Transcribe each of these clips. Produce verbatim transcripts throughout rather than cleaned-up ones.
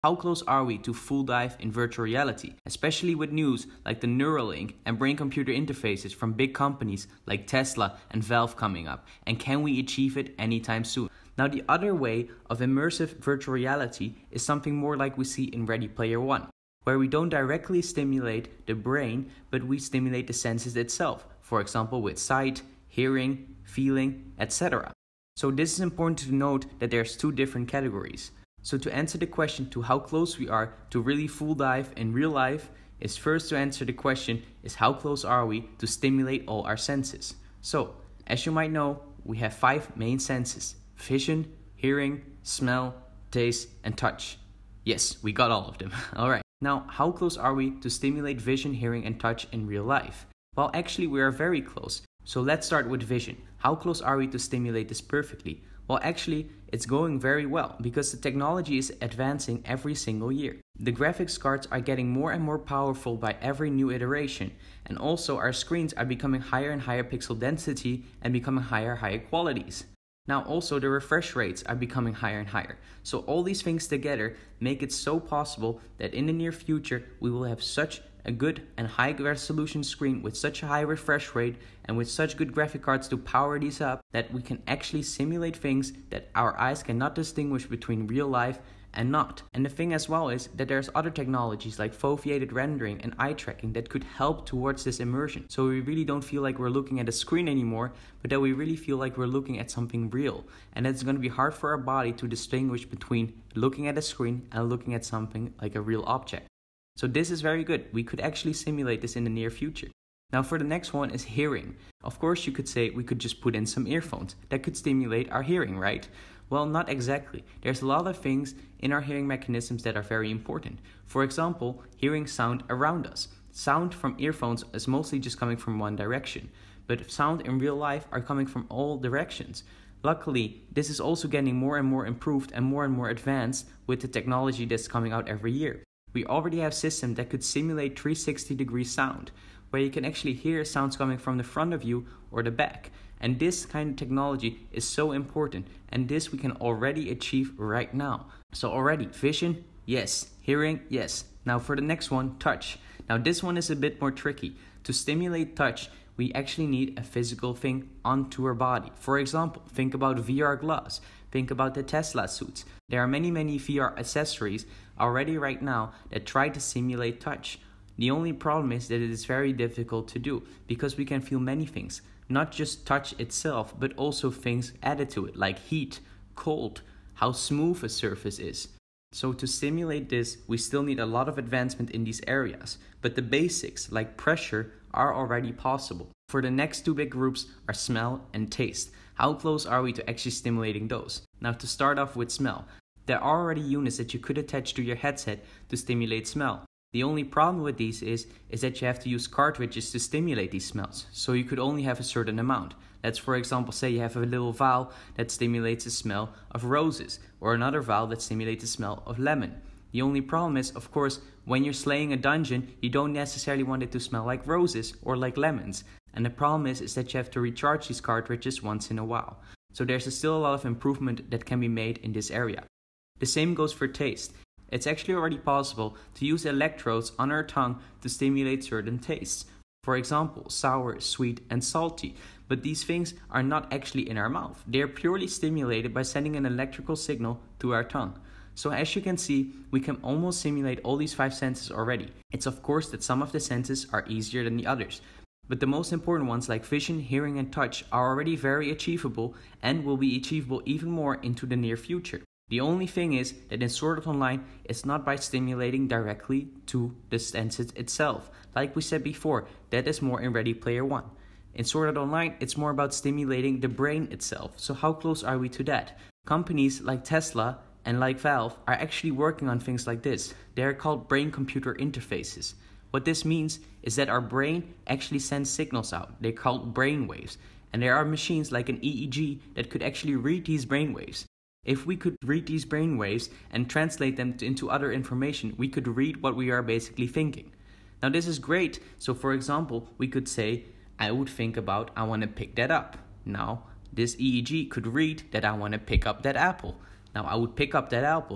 How close are we to full dive in virtual reality, especially with news like the Neuralink and brain-computer interfaces from big companies like Tesla and Valve coming up, and can we achieve it anytime soon? Now, the other way of immersive virtual reality is something more like we see in Ready Player One, where we don't directly stimulate the brain, but we stimulate the senses itself, for example with sight, hearing, feeling, et cetera. So this is important to note that there's two different categories. So to answer the question to how close we are to really full dive in real life is first to answer the question is how close are we to stimulate all our senses. So as you might know, we have five main senses: vision, hearing, smell, taste, and touch. Yes, we got all of them. Alright, now how close are we to stimulate vision, hearing, and touch in real life? Well, actually we are very close. So let's start with vision. How close are we to stimulate this perfectly? Well, actually, it's going very well because the technology is advancing every single year. The graphics cards are getting more and more powerful by every new iteration, and also our screens are becoming higher and higher pixel density and becoming higher higher qualities. Now also the refresh rates are becoming higher and higher. So all these things together make it so possible that in the near future we will have such a good and high resolution screen with such a high refresh rate and with such good graphic cards to power these up that we can actually simulate things that our eyes cannot distinguish between real life and not. And the thing as well is that there's other technologies like foveated rendering and eye tracking that could help towards this immersion. So we really don't feel like we're looking at a screen anymore, but that we really feel like we're looking at something real. And it's going to be hard for our body to distinguish between looking at a screen and looking at something like a real object. So this is very good. We could actually simulate this in the near future. Now for the next one is hearing. Of course you could say we could just put in some earphones. That could stimulate our hearing, right? Well, not exactly. There's a lot of things in our hearing mechanisms that are very important. For example, hearing sound around us. Sound from earphones is mostly just coming from one direction, but sound in real life are coming from all directions. Luckily, this is also getting more and more improved and more and more advanced with the technology that's coming out every year. We already have systems that could simulate three hundred sixty degree sound, where you can actually hear sounds coming from the front of you or the back. And this kind of technology is so important, and this we can already achieve right now. So already, vision, yes. Hearing, yes. Now for the next one, touch. Now this one is a bit more tricky. To stimulate touch, we actually need a physical thing onto our body. For example, think about V R gloves. Think about the Tesla suits. There are many, many V R accessories already right now that try to simulate touch. The only problem is that it is very difficult to do because we can feel many things. Not just touch itself, but also things added to it like heat, cold, how smooth a surface is. So to simulate this, we still need a lot of advancement in these areas. But the basics like pressure are already possible. For the next two big groups are smell and taste. How close are we to actually stimulating those? Now to start off with smell. There are already units that you could attach to your headset to stimulate smell. The only problem with these is, is that you have to use cartridges to stimulate these smells, so you could only have a certain amount. Let's for example say you have a little vial that stimulates the smell of roses, or another vial that stimulates the smell of lemon. The only problem is, of course, when you're slaying a dungeon, you don't necessarily want it to smell like roses or like lemons. And the problem is, is that you have to recharge these cartridges once in a while. So there's still a lot of improvement that can be made in this area. The same goes for taste. It's actually already possible to use electrodes on our tongue to stimulate certain tastes. For example, sour, sweet, and salty. But these things are not actually in our mouth. They are purely stimulated by sending an electrical signal to our tongue. So as you can see, we can almost simulate all these five senses already. It's of course that some of the senses are easier than the others. But the most important ones like vision, hearing, and touch are already very achievable and will be achievable even more into the near future. The only thing is that in Sword Art Online, it's not by stimulating directly to the senses itself. Like we said before, that is more in Ready Player One. In Sword Art Online, it's more about stimulating the brain itself. So how close are we to that? Companies like Tesla and like Valve are actually working on things like this. They are called brain-computer interfaces. What this means is that our brain actually sends signals out. They're called brain waves. And there are machines like an E E G that could actually read these brain waves. If we could read these brain waves and translate them into other information, we could read what we are basically thinking. Now this is great. So for example, we could say, I would think about, I want to pick that up. Now this E E G could read that I want to pick up that apple. Now I would pick up that apple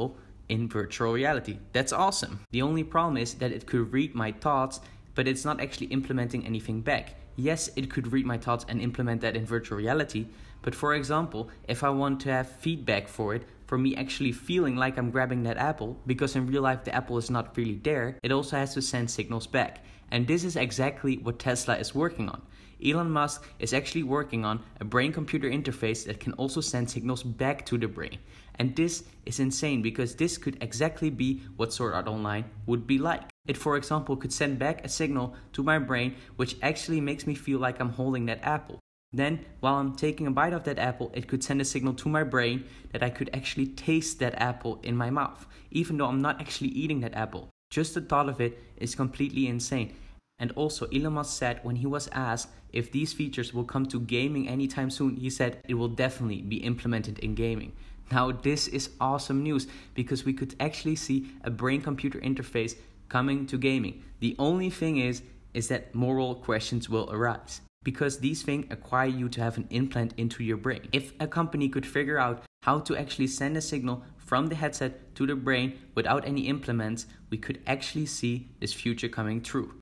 in virtual reality. That's awesome. The only problem is that it could read my thoughts, but it's not actually implementing anything back. Yes, it could read my thoughts and implement that in virtual reality, but for example, if I want to have feedback for it, for me actually feeling like I'm grabbing that apple, because in real life the apple is not really there, it also has to send signals back. And this is exactly what Tesla is working on. Elon Musk is actually working on a brain-computer interface that can also send signals back to the brain. And this is insane, because this could exactly be what Sword Art Online would be like. It, for example, could send back a signal to my brain which actually makes me feel like I'm holding that apple. Then, while I'm taking a bite of that apple, it could send a signal to my brain that I could actually taste that apple in my mouth, even though I'm not actually eating that apple. Just the thought of it is completely insane. And also, Elon Musk said when he was asked if these features will come to gaming anytime soon, he said it will definitely be implemented in gaming. Now, this is awesome news, because we could actually see a brain-computer interface coming to gaming. The only thing is, is that moral questions will arise, because these things require you to have an implant into your brain. If a company could figure out how to actually send a signal from the headset to the brain without any implants, we could actually see this future coming true.